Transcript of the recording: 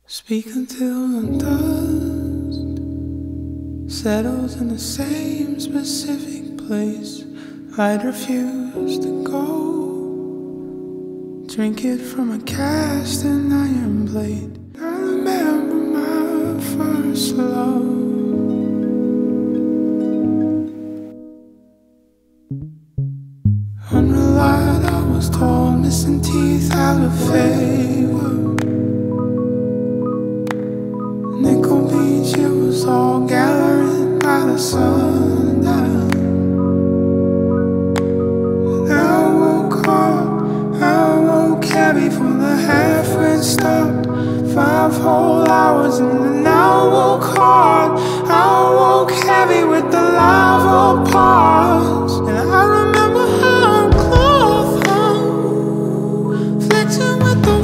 Speak until the dust settles in the same specific place. I'd refuse to go. Drink it from a cast and iron blade. I remember my first love. Unrelied, I was told, missing teeth out of favor. Nickel Beach, it was all gathering by the sundown. And I woke up, I woke heavy from the half-red stop. 5 whole hours and then I woke hard. I woke heavy with the lava pause. And I remember how cloth hung, flexing with the